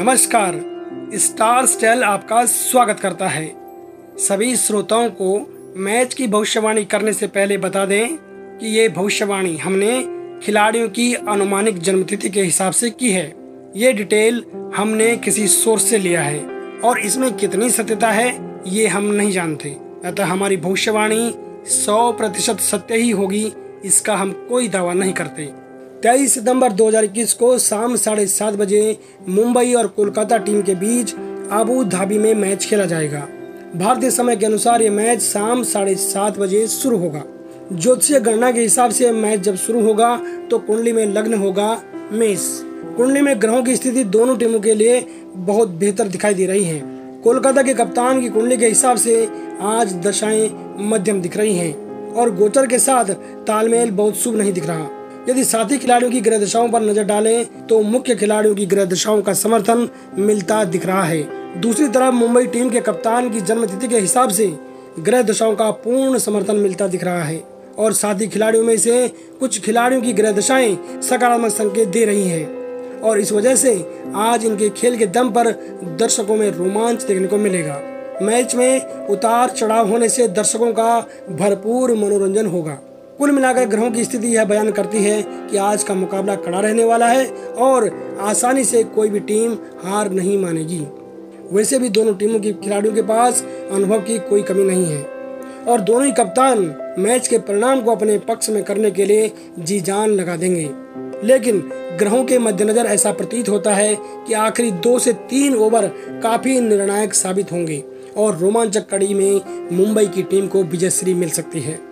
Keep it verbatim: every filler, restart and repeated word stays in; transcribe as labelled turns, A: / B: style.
A: नमस्कार, star style आपका स्वागत करता है। सभी श्रोताओं को मैच की भविष्यवाणी करने से पहले बता दें कि ये भविष्यवाणी हमने खिलाड़ियों की अनुमानित जन्मतिथि के हिसाब से की है। ये डिटेल हमने किसी सोर्स से लिया है और इसमें कितनी सत्यता है ये हम नहीं जानते, अतः हमारी भविष्यवाणी सौ प्रतिशत सत्य ही होगी, इसका हम कोई दावा नहीं करते। तेईस सितंबर दो हज़ार इक्कीस को शाम साढ़े सात बजे मुंबई और कोलकाता टीम के बीच अबू धाबी में मैच खेला जाएगा। भारतीय समय के अनुसार ये मैच शाम साढ़े सात बजे शुरू होगा। ज्योतिषीय गणना के हिसाब से मैच जब शुरू होगा तो कुंडली में लग्न होगा मेष। कुंडली में ग्रहों की स्थिति दोनों टीमों के लिए बहुत बेहतर दिखाई दे रही है। कोलकाता के कप्तान की कुंडली के हिसाब से आज दशाएं मध्यम दिख रही हैं और गोचर के साथ तालमेल बहुत शुभ नहीं दिख रहा। यदि साथी खिलाड़ियों की ग्रह दशाओं पर नजर डालें तो मुख्य खिलाड़ियों की ग्रह दशाओं का समर्थन मिलता दिख रहा है। दूसरी तरफ मुंबई टीम के कप्तान की जन्मतिथि के हिसाब से ग्रह दशाओं का पूर्ण समर्थन मिलता दिख रहा है और साथी खिलाड़ियों में से कुछ खिलाड़ियों की ग्रह दशाएं सकारात्मक संकेत दे रही हैं और इस वजह से आज इनके खेल के दम पर दर्शकों में रोमांच देखने को मिलेगा। मैच में उतार चढ़ाव होने से दर्शकों का भरपूर मनोरंजन होगा। कुल मिलाकर ग्रहों की स्थिति यह बयान करती है कि आज का मुकाबला कड़ा रहने वाला है और आसानी से कोई भी टीम हार नहीं मानेगी। वैसे भी दोनों टीमों के खिलाड़ियों के पास अनुभव की कोई कमी नहीं है और दोनों ही कप्तान मैच के परिणाम को अपने पक्ष में करने के लिए जी जान लगा देंगे। लेकिन ग्रहों के मद्देनजर ऐसा प्रतीत होता है कि आखिरी दो से तीन ओवर काफी निर्णायक साबित होंगे और रोमांचक कड़ी में मुंबई की टीम को विजयश्री मिल सकती है।